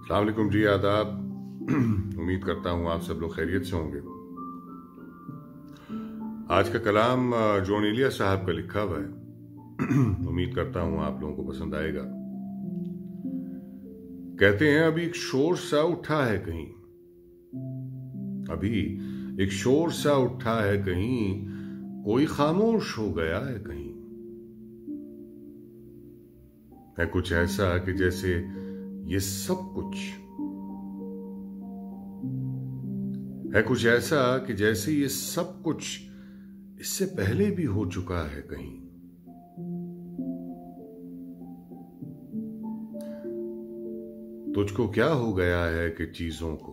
अस्सलाम वालेकुम जी, आदाब। उम्मीद करता हूँ आप सब लोग खैरियत से होंगे। आज का कलाम जॉन इलिया साहब का लिखा हुआ है। उम्मीद करता हूँ आप लोगों को पसंद आएगा। कहते हैं अभी एक शोर सा उठा है कहीं, अभी एक शोर सा उठा है कहीं, कोई खामोश हो गया है कहीं। है कुछ ऐसा कि जैसे ये सब कुछ, है कुछ ऐसा कि जैसे ये सब कुछ इससे पहले भी हो चुका है कहीं। तुझको क्या हो गया है कि चीजों को,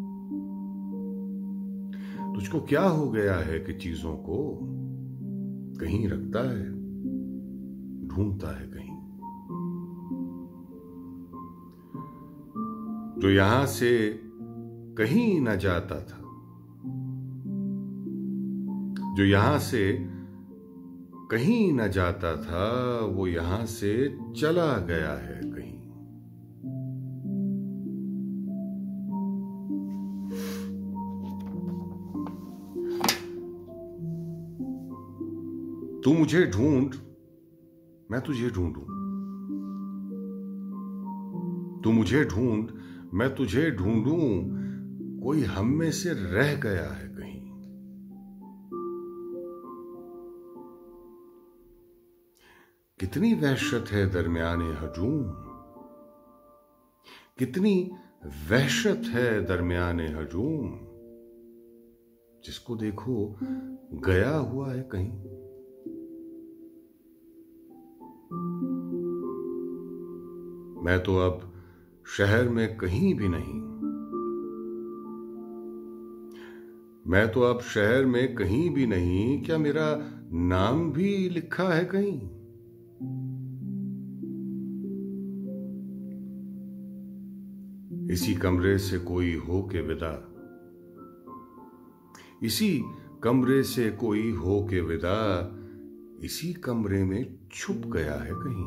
तुझको क्या हो गया है कि चीजों को कहीं रखता है, ढूंढता है कहीं। जो यहां से कहीं न जाता था, जो यहां से कहीं न जाता था, वो यहां से चला गया है कहीं। तू मुझे ढूंढ, मैं तुझे ढूंढूं। तू मुझे ढूंढ, मैं तुझे ढूंढूं। कोई हम में से रह गया है कहीं। कितनी वहशत है दरमियाने हजूम, कितनी वहशत है दरमियाने हजूम। जिसको देखो गया हुआ है कहीं। मैं तो अब शहर में कहीं भी नहीं, मैं तो अब शहर में कहीं भी नहीं। क्या मेरा नाम भी लिखा है कहीं? इसी कमरे से कोई हो के विदा, इसी कमरे से कोई हो के विदा, इसी कमरे में छुप गया है कहीं।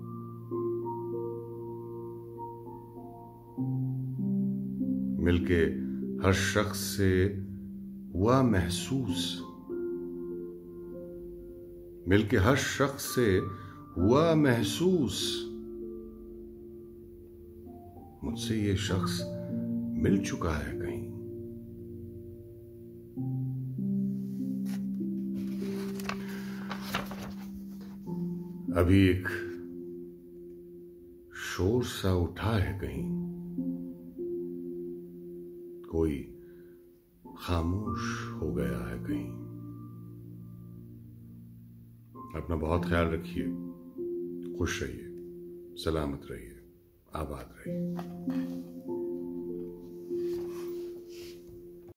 मिलके हर शख्स से हुआ महसूस, मिलके हर शख्स से हुआ महसूस। मुझसे ये शख्स मिल चुका है कहीं। अभी एक शोर सा उठा है कहीं, कोई खामोश हो गया है कहीं। अपना बहुत ख्याल रखिए, खुश रहिए, सलामत रहिए, आबाद रहिए।